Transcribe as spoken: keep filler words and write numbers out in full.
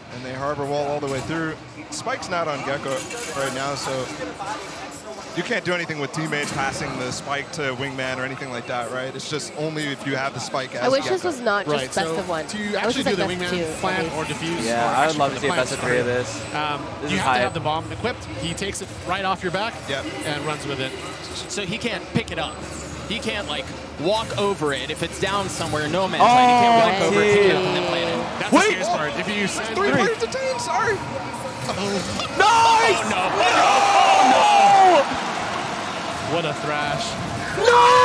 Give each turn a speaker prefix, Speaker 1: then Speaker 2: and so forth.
Speaker 1: And they harbor wall all the way through. Spike's not on Gecko right now, so you can't do anything with teammates passing the spike to wingman or anything like that, right? It's just only if you have the spike as
Speaker 2: I wish
Speaker 1: Gecko.
Speaker 2: this was not just
Speaker 3: right,
Speaker 2: best
Speaker 3: so
Speaker 2: of one.
Speaker 3: Do you actually do the wingman plan or defuse?
Speaker 4: Yeah,
Speaker 3: or
Speaker 4: I would love to see a
Speaker 3: plan
Speaker 4: best of three of this.
Speaker 3: Um,
Speaker 4: This
Speaker 3: you
Speaker 4: is
Speaker 3: have
Speaker 4: hype.
Speaker 3: to have the bomb equipped. He takes it right off your back
Speaker 1: Yep.
Speaker 3: and runs with it.
Speaker 5: So he can't pick it up. He can't like walk over it. If it's down somewhere, no man's land, he can't walk
Speaker 4: Oh,
Speaker 5: over it, pick it up,
Speaker 4: geez.
Speaker 5: and then plant it.
Speaker 3: That's
Speaker 4: Wait.
Speaker 3: the scariest part. If you send
Speaker 1: Three
Speaker 3: three,
Speaker 1: players detained, sorry.
Speaker 4: Nice!
Speaker 5: Oh no!
Speaker 4: Oh,
Speaker 3: what a thrash.
Speaker 4: no!